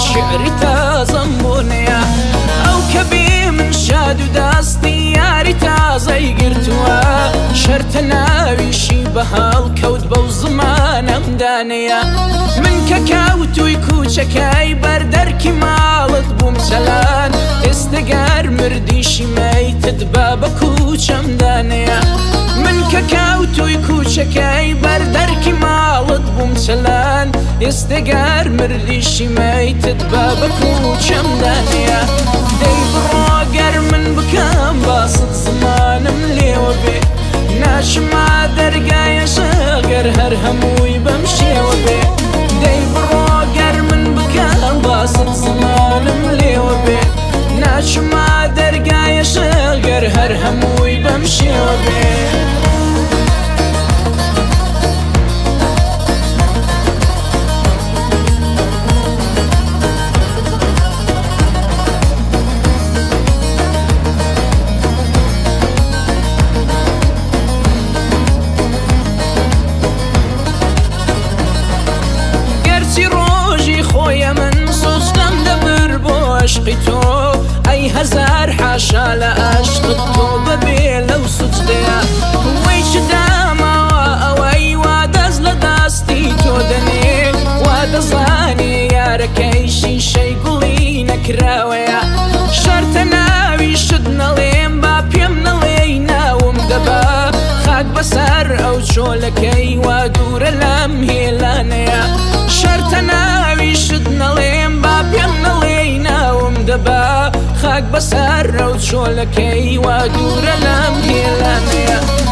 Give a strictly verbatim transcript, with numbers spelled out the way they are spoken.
شعری تازەم بۆ نەیە ئەو کە بێ من شاد و دەستی یاری تازەی گرتووە شەرتە ناویشی بە هەڵکەوت بەو زمانەمدانەیە من کە کەوتووی کوچەکەی بەردەرکی ماڵت بووم چەلان ئێستەگەر مردیشی مەیتت بە بە کوچەمدانەیە من کە کەوتووی کوچەکەی بەردەرکی ماڵت بووم چەلان ئێستەگەر مردیشی مەیتت بە بە کوچەمدانەیە دەی بڕۆ گەر من بکەم باست زمانم لێوە بێ ناچمە دەرگایە شەگەر هەر هەمووی بەم شێوە بێ دەی بڕۆ گەر من بکەم باست زمانم لێوە بێ ناچمە دەرگایە شەگەر هەر هەمووی بەم شێوە بێ عشقی تۆ ئەی هەزار حاشا لە عاشقت تۆ بەبێ لەو سوجدەیە وەی چ داماوە ئەوەی وا دەست لە دەستی تۆ دەنێ وا دەزانێ یارەکەی شیشەی گوڵی نەکراوەیە شەرتە ناوی شت نەڵێم با پێم نەڵێی ناوم دەبا خاک بەسەر ئەو چۆلەکەی وا دوورە لەم هێلانەیە شەرتە ناوی شت نەڵێم با پێم نەڵێی ناوم دەبا خاک بەسەر ئەو چۆلەکەی وا دوورە لەم هێلانەیە